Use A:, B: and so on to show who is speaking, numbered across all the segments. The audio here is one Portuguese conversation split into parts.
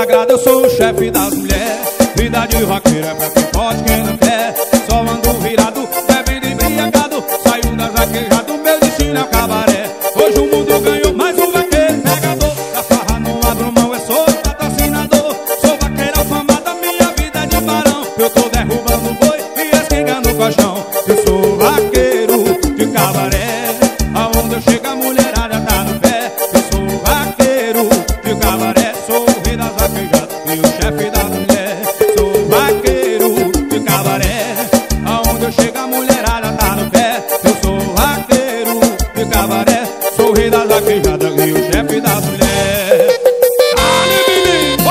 A: consagrado, eu sou o chefe das mulheres. Vida de vaqueiro é pra quem pode, quem não quer. Só ando virado, bebendo embriagado. Saio da vaquejada, meu destino é o cabaré. Hoje o mundo ganhou mais um vaqueiro pegador. Da farra não abro mão, eu sou patrocinador. Sou vaqueiro afamado, minha vida é de barão. Eu tô derrubando o boi e esquengando o colchão. Eu sou vaqueiro de cabaré, aonde eu chego a mulherada tá no pé. Eu sou vaqueiro de cabaré, sou o rei das vaquejadas e o chefe das mulheres. Sou vaqueiro de cabaré, aonde eu chego a mulherada tá no pé. Eu sou vaqueiro de cabaré, sou o rei das vaquejadas e o chefe das mulheres. Ali, menino!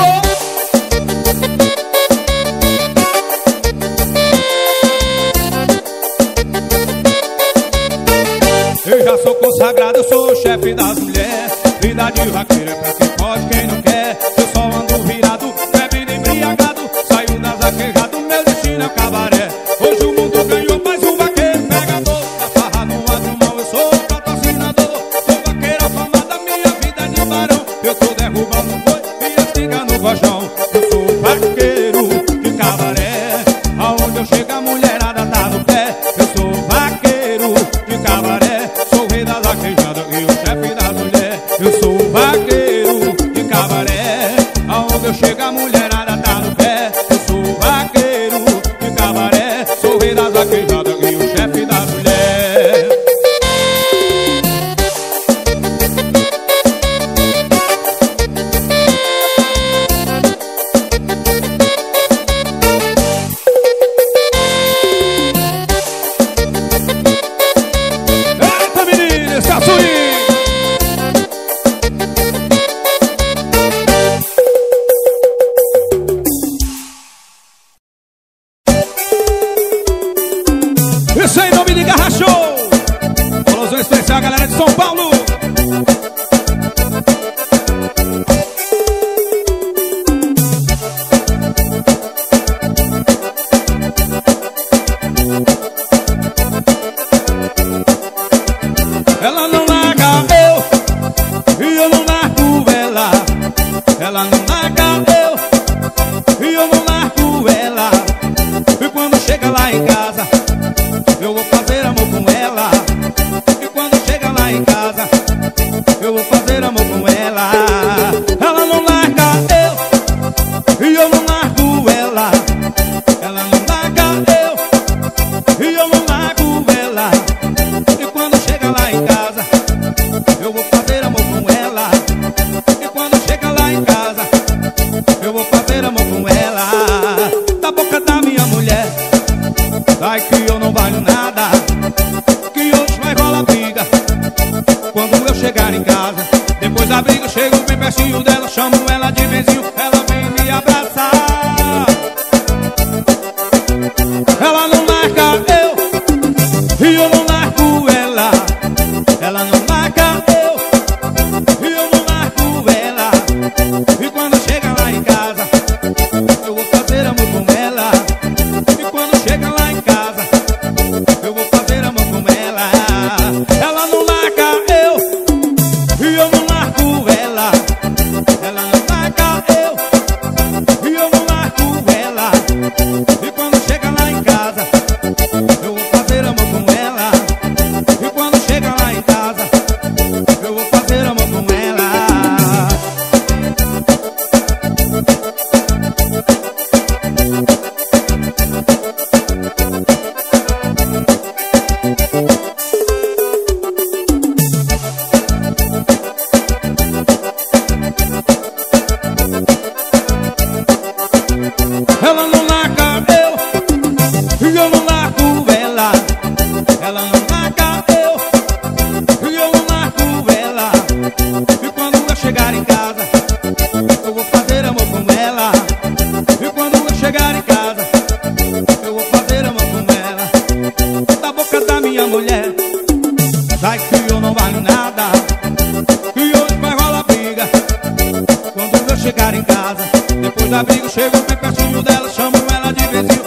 A: Eu já sou consagrado, eu sou o chefe das mulheres. Vida de vaqueiro é pra quem pode, quem não quer. Eu só ando virado, bebendo embriagado. Saio das vaquejadas, meu destino é o cabaré. Hoje o mundo ganhou mais um vaqueiro pegador. Da farra não abro mão, eu sou patrocinador. Sou vaqueiro afamado, minha vida é de barão. Eu tô derrubando o boi e esquengando o colchão. Eu sou vaqueiro de cabaré, aonde eu chego a mulherada tá no pé. Eu sou vaqueiro de cabaré, sou o rei das vaquejadas e o chefe das mulheres. Eu sou vaqueiro de cabaré, aonde eu chego a mulherada tá no pé. Eu sou vaqueiro de cabaré, sou o rei das vaquejadas e o chefe das mulheres. Eita, meninas, caçuí! Isso aí, em nome de Garra Show. Alusão especial, galera de São Paulo. Ela não larga eu e eu não largo ela. Ela não larga eu e eu não largo ela. E quando chega lá em casa, eu vou fazer amor com ela. E quando chega lá em casa, eu vou fazer amor com ela. Ela não larga eu e eu não largo ela. Ela não larga eu e eu não largo ela. E quando chega lá em casa, eu vou fazer amor com ela. E quando chega lá em casa, eu vou fazer amor com ela. Da boca da minha mulher, ai que eu não valho nada, que hoje vai rolar briga. Quando eu chegar em casa, depois da briga eu chego bem pertinho dela, chamo ela de vizinho, ela vem me abraçar. Ela não larga eu e eu não largo ela. Ela não larga eu e eu não largo ela. E quando chega lá em casa, eu vou fazer amor com ela. E quando chega lá em casa, eu vou fazer amor com ela. Ela não larga eu e eu não largo ela. Ela não larga eu e eu não largo ela. E quando chega lá em casa, eu vou fazer amor com ela. E quando chega lá em casa, eu vou fazer amor com ela. Ela não larga eu e eu não largo ela. Ela não larga eu e eu não largo ela. E quando eu chegar em casa, eu vou fazer amor com ela. E quando eu chegar em casa, eu vou fazer amor com ela. Da boca da minha mulher, sai que eu não valho nada, que hoje vai rolar briga. Quando eu chegar em casa, depois da briga eu chego bem pertinho dela, chamo ela de vizinho.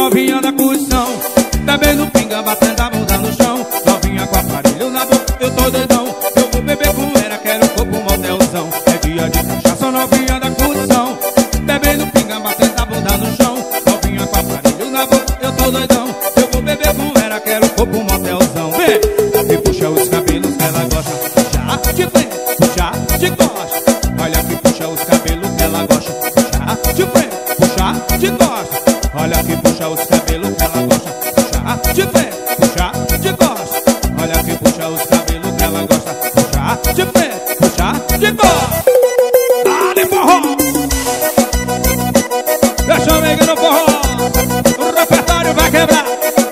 A: novinha da curtição, bebendo pinga, batendo a bunda no chão. Novinha com aparelho na boca, eu tô doidão. Eu vou beber com ela, quero corpo motelzão. É dia de cachaça, novinha da curtição, bebendo pinga, batendo a bunda no chão. Novinha com aparelho na boca, eu tô doidão. Eu vou beber com ela, quero corpo motelzão. Vem, e puxa os cabelos que ela gosta. Puxa de frente, puxa de costa. Olha que puxa os cabelos que ela gosta. Puxa de frente, puxa de costa. Olha que puxa os cabelos que ela gosta. Puxa de frente, puxa de costa. Olha que puxa os cabelos que ela gosta. Puxa de frente, puxa de costa. Dale forró, deixa eu ver no forró. O repertório vai quebrar.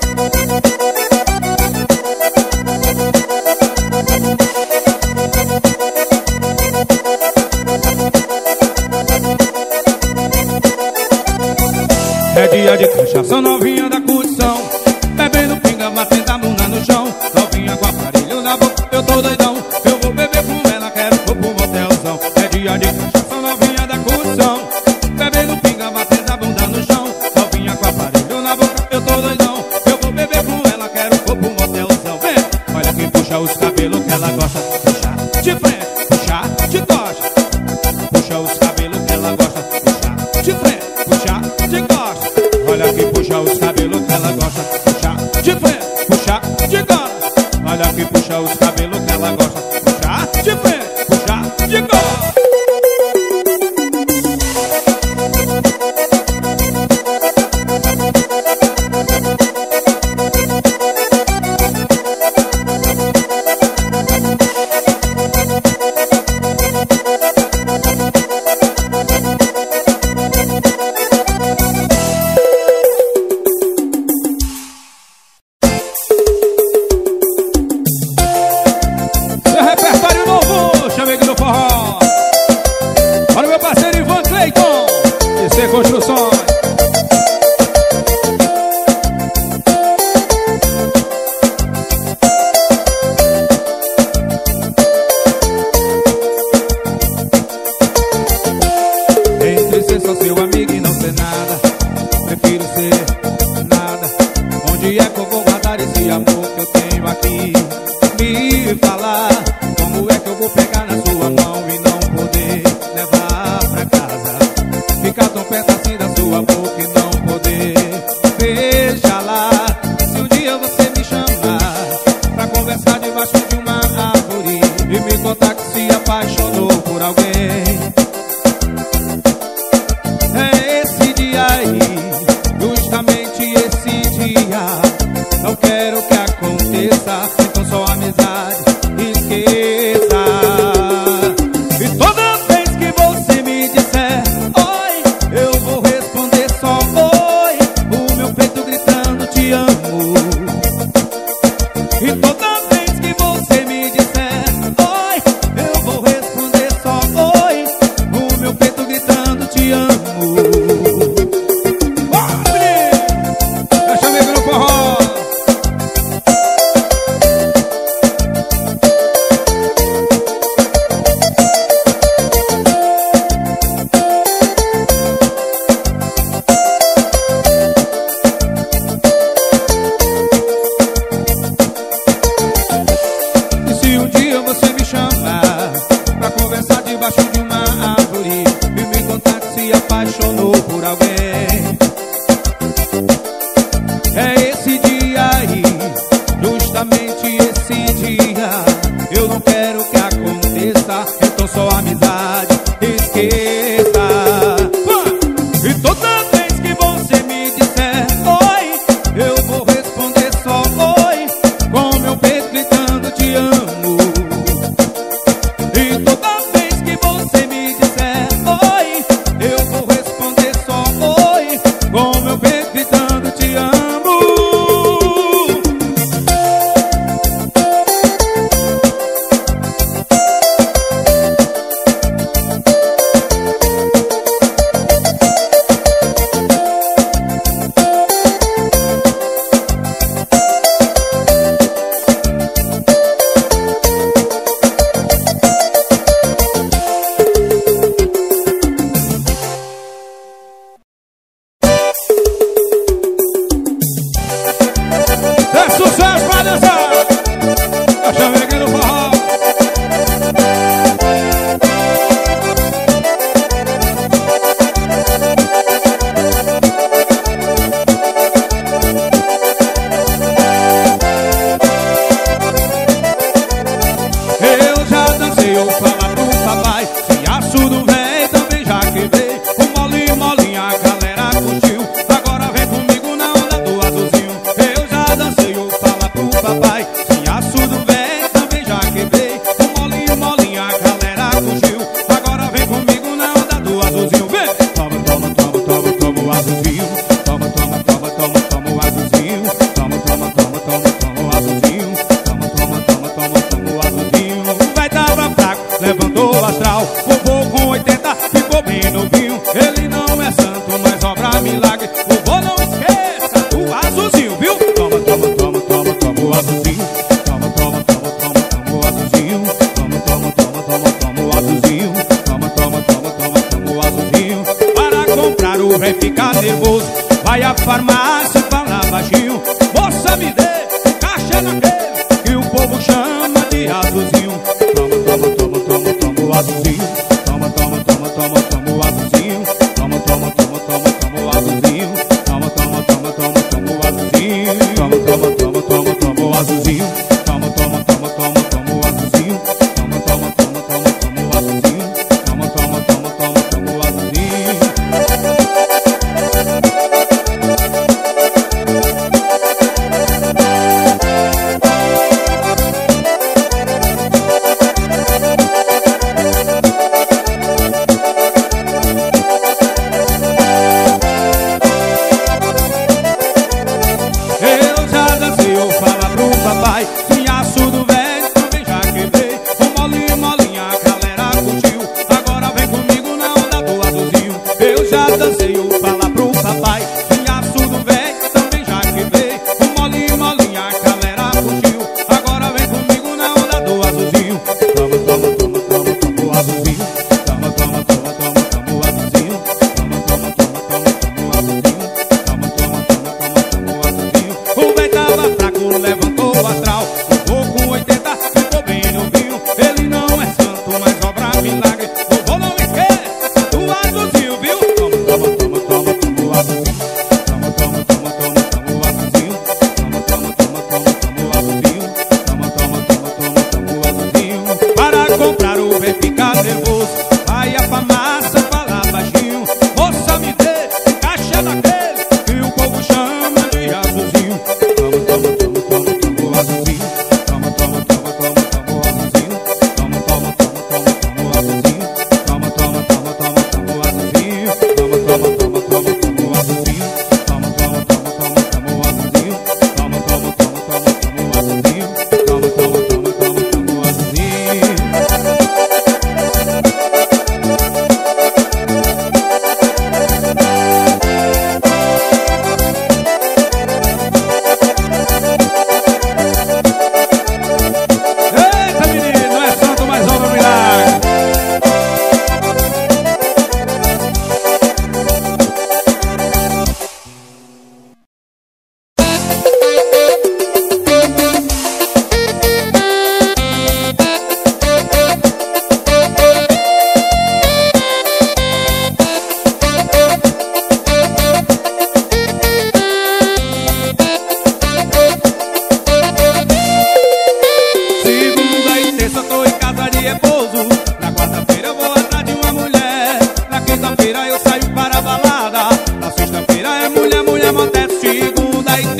A: É dia de cachaça, novinha da curtição, bebendo pinga, batendo a bunda no chão. Novinha com aparelho na boca, eu tô doidão. Eu vou beber com ela, quero corpo motelzão. É dia de cachaça, novinha da curtição, bebendo pinga, batendo a bunda no chão. Novinha com aparelho na boca, eu tô doidão. Eu vou beber com ela, quero corpo motelzão. Vem, olha que puxa os cabelos que ela gosta. Puxa de frente, puxa de costa. Puxa os cabelos que ela gosta. Puxa de frente, puxa de costa. Olha que puxa os cabelos que ela gosta. Puxa de frente, puxa de costa. Olha que puxa os cabelos que ela gosta. Puxa de frente, puxa de costa. Construções. Entre ser só seu amigo e não ser nada, prefiro ser nada. Onde é que eu vou guardar esse amor que eu tenho aqui? Me falar, como é que eu vou pegar na sua mão e não poder levar pra casa? Ficar tão perto assim da sua boca e não poder. Veja lá, se um dia você me chamar pra conversar debaixo de uma árvore e me contar que se apaixonou por alguém. É esse dia aí, justamente esse dia. Não quero que aconteça, então só amizade, esqueça. E toda vez que você me disser oi, eu vou responder só oi, o meu peito gritando te amo. E toda vez que você me disser oi, eu vou responder só oi, o meu peito gritando te amo. Deixa eu ver no forró. E se um dia você me chamar pra conversar debaixo de uma árvore e me contar que se apaixonou por alguém, é esse dia aí, justamente esse dia. Eu não quero que aconteça, então só amizade, esqueça. E toda vez que você me disser oi, eu vou responder só oi, com meu peito gritando te amo. E toda vez que você me disser oi, eu vou responder só oi, com meu peito gritando te amo.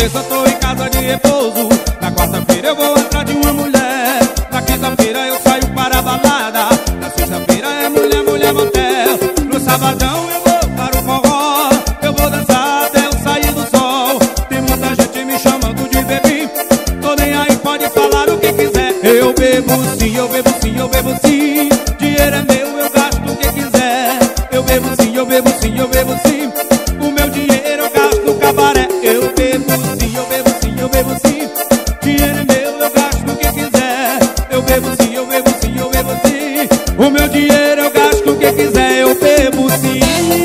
A: terça tô em casa de repouso. Na quarta-feira eu vou atrás de uma mulher. Na quinta-feira eu saio para a balada. Na sexta-feira é mulher, mulher, motel. No sabadão eu vou para o forró. Eu vou dançar até eu sair do sol. Tem muita gente me chamando de bebê. Tô nem aí, pode falar o que quiser. Eu bebo sim, eu bebo sim, eu bebo sim. Dinheiro é meu, eu gasto o que quiser. Eu bebo sim, eu bebo sim, eu bebo sim. O meu dinheiro eu gasto no cabaré. Eu bebo sim, eu bebo sim, eu bebo sim. Dinheiro é meu, eu gasto o que quiser. Eu bebo sim, eu bebo sim, eu bebo sim. O meu dinheiro eu gasto o que quiser. Eu bebo sim.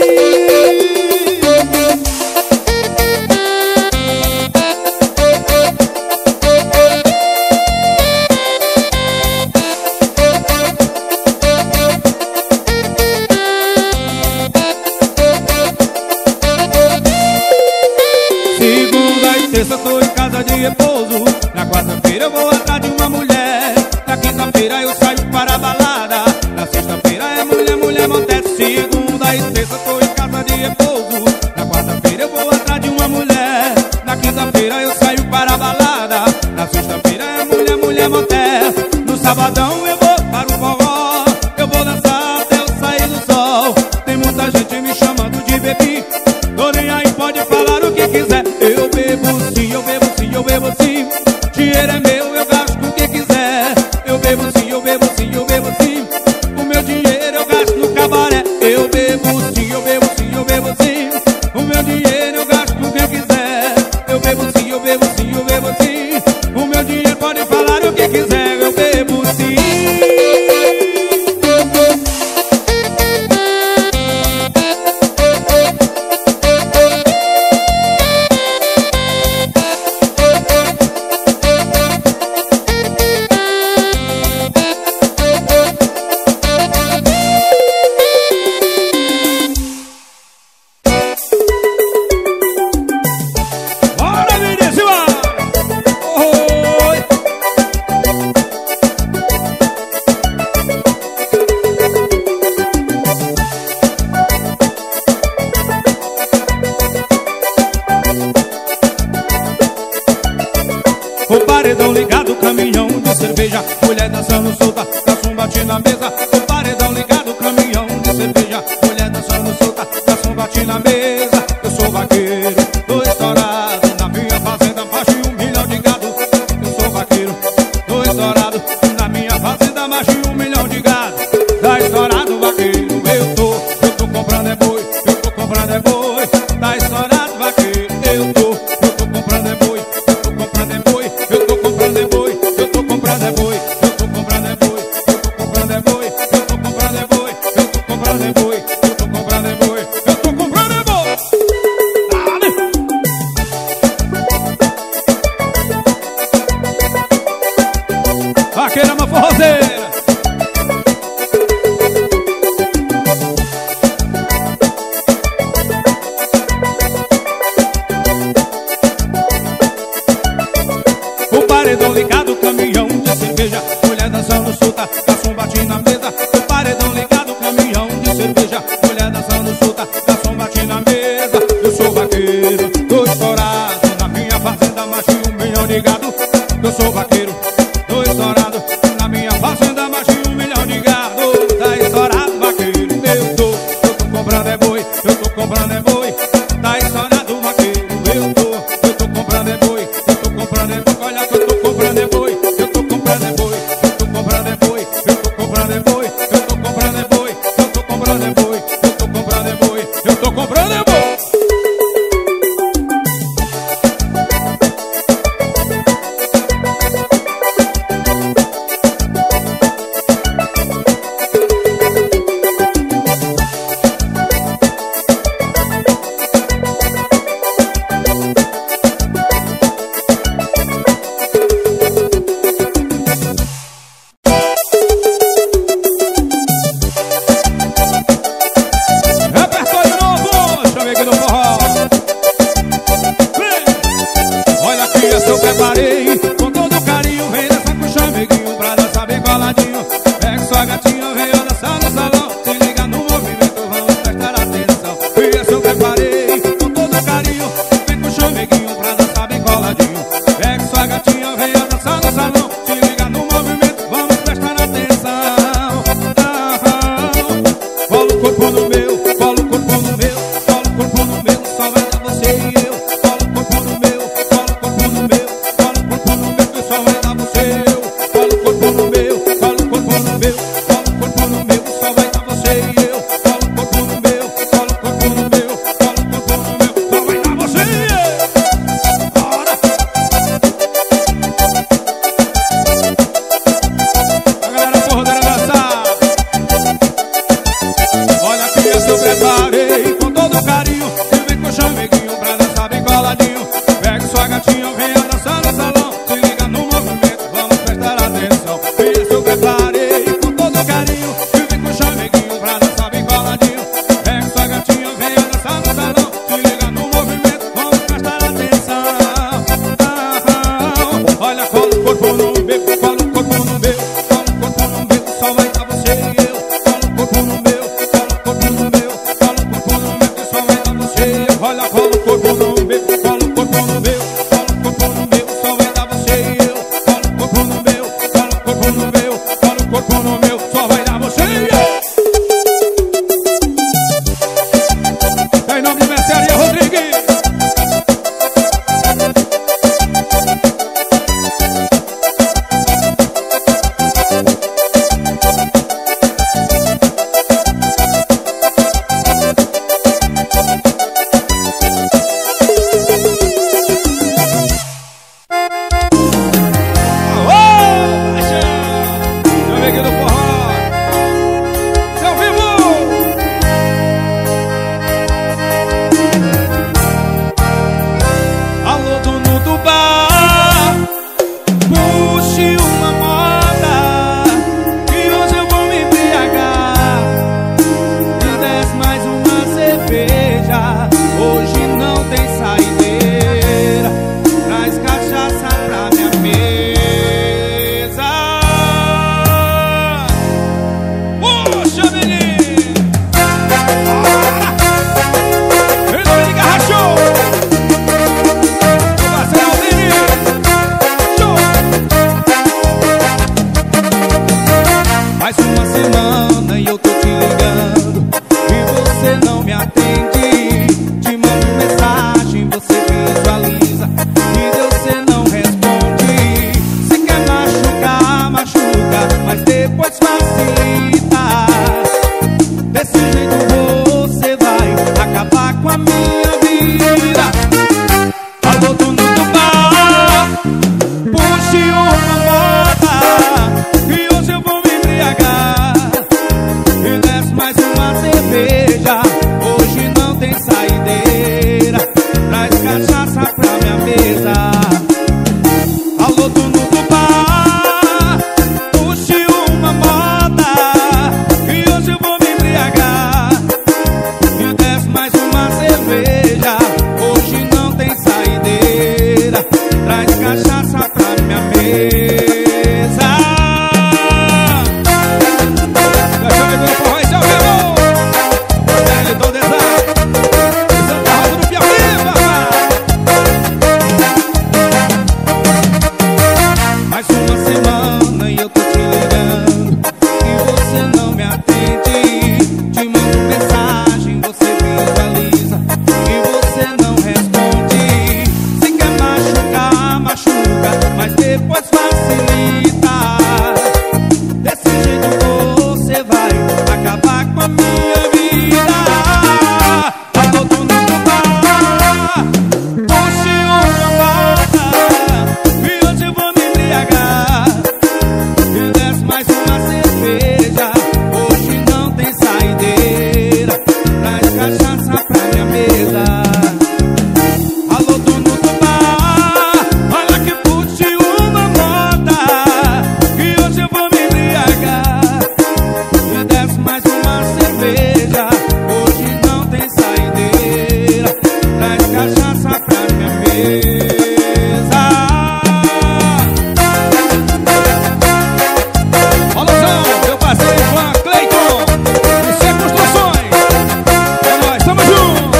A: Terça tô em casa de repouso. Na quarta-feira eu vou atrás de uma mulher. Na quinta-feira eu saio para a balada. Na sexta-feira é mulher, mulher, motel. Segunda e terça tô em casa de repouso. Na quarta-feira eu vou atrás de uma mulher. Na quinta-feira eu saio para a balada. Na sexta-feira é mulher, mulher, motel. No sabadão eu vou para o forró. Eu vou dançar até eu sair do sol. Tem muita gente me chamando de bebê. Tô nem aí, pode falar o que quiser. Eu bebo sim, eu bebo sim, eu bebo sim. Dinheiro é meu, eu gasto o que quiser. Eu bebo sim, eu bebo sim, eu bebo sim. O meu dinheiro eu gasto no cabaré. Eu bebo sim, eu bebo sim, eu bebo sim. O meu dinheiro eu gasto o que quiser. Eu bebo sim, eu bebo sim, eu bebo sim. O meu dinheiro pode falar o que quiser. Eu bebo sim. O paredão ligado, caminhão de cerveja. Mulher dançando solta, garçom bate na mesa. O paredão ligado, caminhão de cerveja. Mulher dançando solta, garçom bate na mesa. Eu sou vaqueiro, tô estourado. Na minha fazenda, mais de 1 milhão de gado. Eu sou vaqueiro, tô estourado. Na minha fazenda, mais de 1 milhão de gado. Tá estourado, vaqueiro, eu tô comprando é boi. Eu tô comprando é boi. Tá estourado, vaqueiro, eu tô comprando é boi. Eu tô comprando é boi. Eu tô comprando é boi, eu tô comprando é boi, eu tô comprando é boi, eu tô comprando é boi, eu tô comprando é boi, eu tô comprando é boi, eu tô comprando é boi, eu tô comprando é boi. Vaqueira, uma forrozeira. Paredão ligado, caminhão de cerveja. Mulher dançando solta, garçom bate na mesa. O paredão ligado, caminhão de cerveja. Mulher dançando solta, garçom bate na mesa. Eu sou vaqueiro, tô estourado. Na minha fazenda, mais de 1 milhão de gado. Eu sou vaqueiro, tô estourado. Na minha fazenda, mais de 1 milhão de gado. Tá estourado, vaqueiro, eu tô comprando é boi. Eu tô comprando é boi. Tá estourado, vaqueiro, eu tô comprando é boi. Eu tô comprando é boi. Olha que eu tô comprando é boi, eu tô comprando é boi, eu tô comprando é boi, eu tô comprando é boi, eu tô comprando é boi, eu tô comprando é boi, eu tô comprando é boi, eu tô comprando é boi. uma moda e hoje eu vou me embriagar. E desce mais uma cerveja, hoje não tem saideira. Traz cachaça pra minha mesa. Alô, dono do bar, puxe uma moda e hoje eu vou me embriagar. E desce mais uma cerveja, hoje não tem saideira. Traz cachaça pra minha mesa. Deixa eu ver o forró, esse é o meu. Ele todo exato. Santa Rosa do Piauí, papai. Mais uma semana e eu tô te ligando e você não me atende. Te mando mensagem, você visualiza e você não responde. Se quer machucar, machuca, mas depois facilita. Desse jeito você vai acabar com a minha vida. Alô, dono do bar, puxe uma moda e hoje eu vou me embriagar. E desce mais uma cerveja, hoje não tem saideira. Traz cachaça pra minha mesa. Alô, dono do bar, olha que puxe uma moda e hoje eu vou me embriagar. E desce mais uma cerveja, hoje não tem saideira. Traz cachaça pra minha mesa. Alôzão, meu parceiro Juan Cleiton e C Construções. É nóis, tamo junto.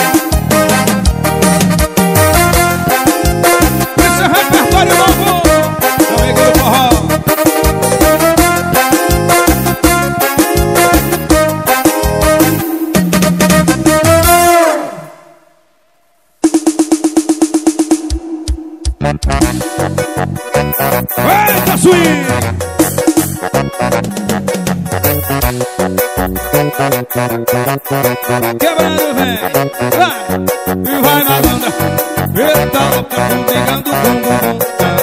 A: Esse é o repertório novo. Então, Neguinho do Forró. Eita, swing! Quebrando, vem, vai, e vai malandra. Eita, louca, pegando com bumbum,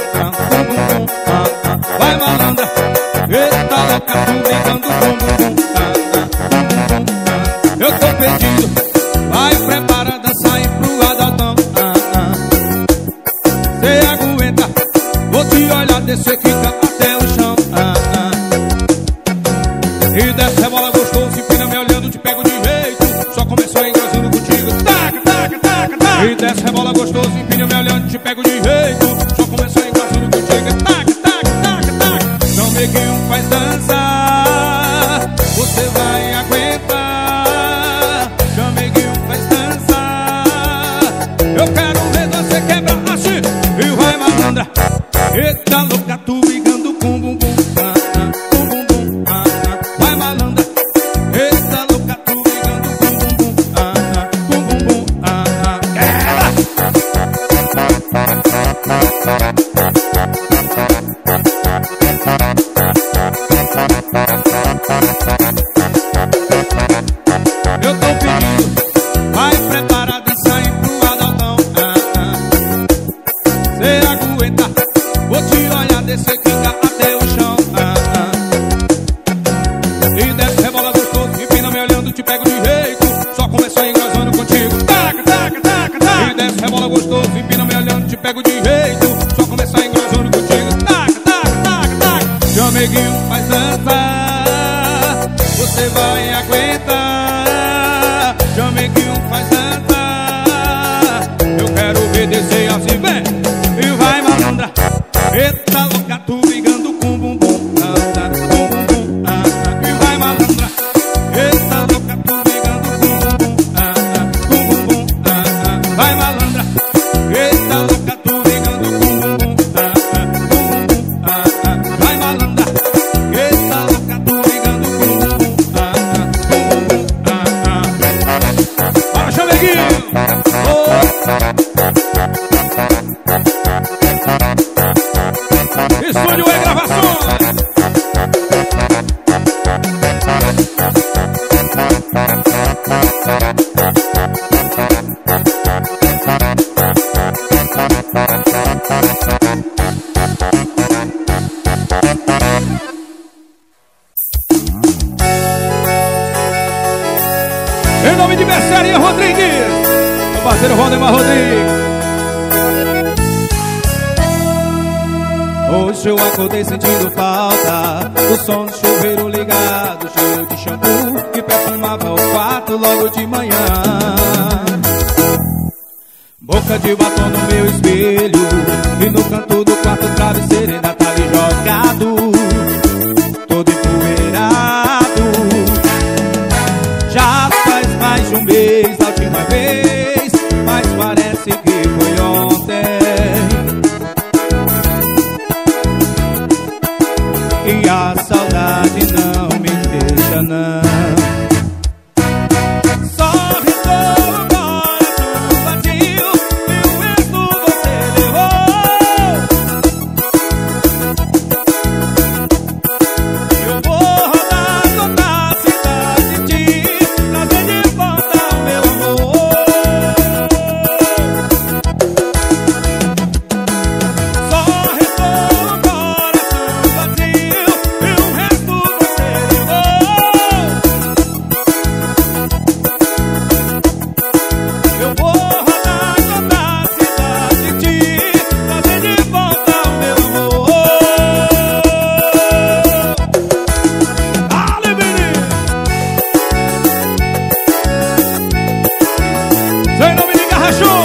A: vai malandra. Eita, louca, pegando com bumbum, eu tô perdido, vai preparada, sai pro Adaltão. Cê aguenta, vou te olhar, descer, quica até o chão. E desce, rebola gostoso, empina me olhando, te pego de jeito. Só começou engraçando contigo. Taca, taca, taca, taca. E desce, rebola gostoso, empina me olhando, te pego de jeito. Só começou engraçando contigo. Taca, taca, taca, taca. Não neguinho faz dançar, você vai aguentar. Não neguinho faz dançar, eu quero ver você quebrar assim. E vai malandra, eita louca, tu brigando com bumbum. Com bumbum, vai malandra. Eita louca, tu brigando com bumbum. Com bumbum, quebra. Eu tô pedindo, vai preparada, sai pro Adaltão. Cê aguenta, vou te olhar, descer, quica até o chão. E desce, rebola gostoso, empina me olhando, te pego de jeito. Só começou engrosando contigo. Taca, taca, taca, taca. E desce, rebola gostoso, empina me olhando, te pego de jeito. Só começou engrosando contigo. Taca, taca, taca, taca. Seu amiguinho faz dançar, você vai aguentar. Seu amiguinho faz dançar, eu quero ver descer assim, vem. E vai malandra, eita louca, tu brigando com bumbum. Com bumbum, e vai malandra, eita louca, tu brigando com bumbum. Com bumbum, vai malandra, eita louca, tu brigando com bumbum. Com bumbum, vai malandra, eita louca, tu brigando com bumbum. Com bumbum, bora, chameguinho. Estúdio e gravações. Hoje eu acordei sentindo falta do som do chuveiro ligado, cheiro de shampoo que perfumava o quarto logo de manhã. Boca de batom no meu espelho e no canto do quarto o travesseiro ainda tá ali jogado, todo empoeirado. Já faz mais de um mês da última vez, mas parece que foi ontem. E a saudade não me deixa não. Só restou o coração vazio e o resto você levou. Eu vou rodar toda a cidade de ti, trazer de volta o meu amor. Só restou o coração vazio e o resto você levou. Eu vou rodar toda a cidade de ti, trazer de volta o meu amor. Dale, menino! Sem nome de garra show!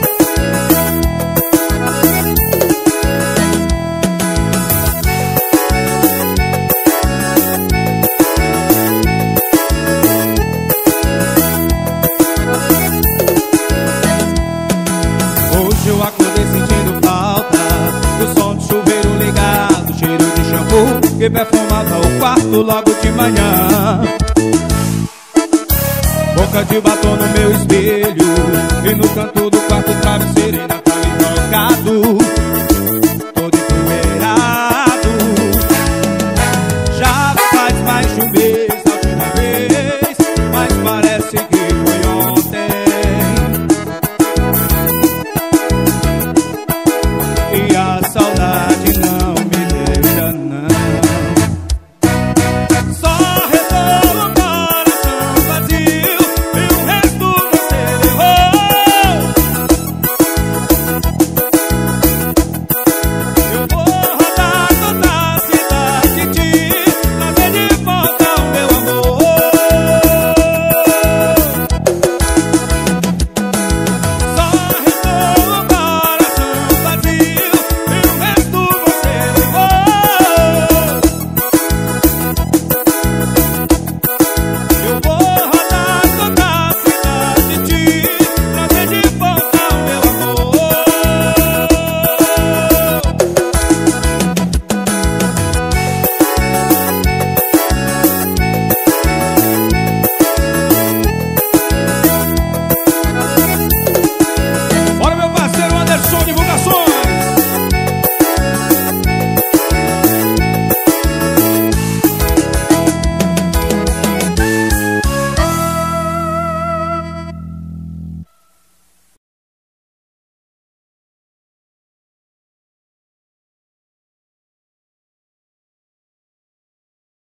A: Hoje eu acordei sentindo falta do som do chuveiro ligado, cheiro de shampoo que perfumava o quarto logo de manhã. Boca de batom no meu espelho e no canto do quarto o travesseiro ainda tá ali jogado,